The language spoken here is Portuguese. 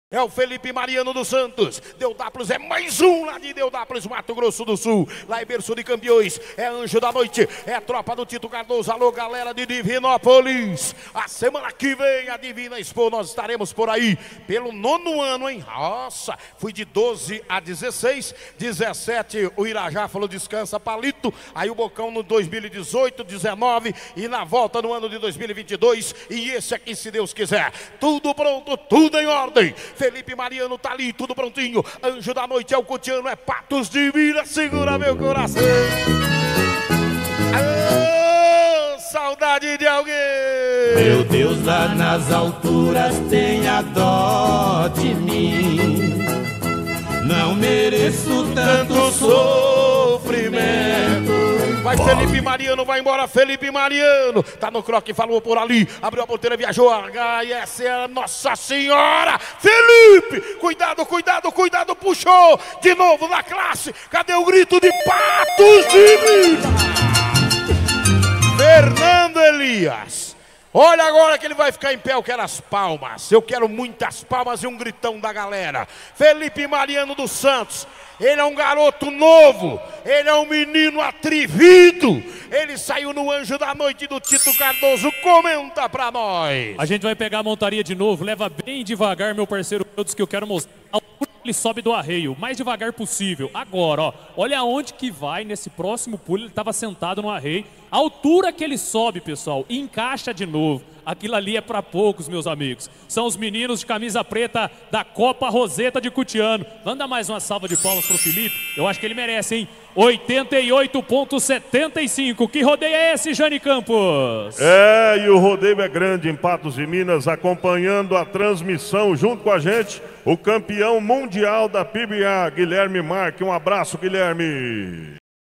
É o Felipe Mariano dos Santos. Deodápolis é mais um lá de Deodápolis, Mato Grosso do Sul. Lá em berço de campeões. É Anjo da Noite. É a tropa do Tito Cardoso. Alô, galera de Divinópolis. A semana que vem, a Divina Expo, nós estaremos por aí. Pelo 9º ano, hein? Nossa, fui de 12 a 16. 17, o Irajá falou descansa, palito. Aí o Bocão no 2018, 19. E na volta no ano de 2022. E esse aqui, se Deus quiser. Tudo pronto, tudo em ordem. Felipe Mariano tá ali, tudo prontinho. Anjo da Noite é o Cotiano, é Patos de Minas, segura meu coração. Oh, saudade de alguém. Meu Deus, lá nas alturas, tenha dó de mim. Não mereço tanto sofrimento. Vai Felipe Mariano, vai embora Felipe Mariano. Tá no croque, falou por ali. Abriu a porteira, viajou. E essa é a Nossa Senhora. Felipe, cuidado, cuidado, cuidado. Puxou de novo na classe. Cadê o grito de Patos de Minas? Fernando Elias. Olha agora que ele vai ficar em pé, eu quero as palmas. Eu quero muitas palmas e um gritão da galera. Felipe Mariano dos Santos. Ele é um garoto novo, ele é um menino atrevido. Ele saiu no Anjo da Noite do Tito Cardoso. Comenta pra nós. A gente vai pegar a montaria de novo, leva bem devagar, meu parceiro, todos que eu quero mostrar. Ele sobe do arreio, mais devagar possível. Agora, ó, olha aonde que vai nesse próximo pulo. Ele estava sentado no arreio. A altura que ele sobe, pessoal, encaixa de novo. Aquilo ali é para poucos, meus amigos. São os meninos de camisa preta da Copa Roseta de Cutiano. Vamos dar mais uma salva de palmas pro Felipe? Eu acho que ele merece, hein? 88,75. Que rodeio é esse, Jane Campos? É, e o rodeio é grande em Patos de Minas, acompanhando a transmissão junto com a gente, o campeão mundial da PBA, Guilherme Marque. Um abraço, Guilherme.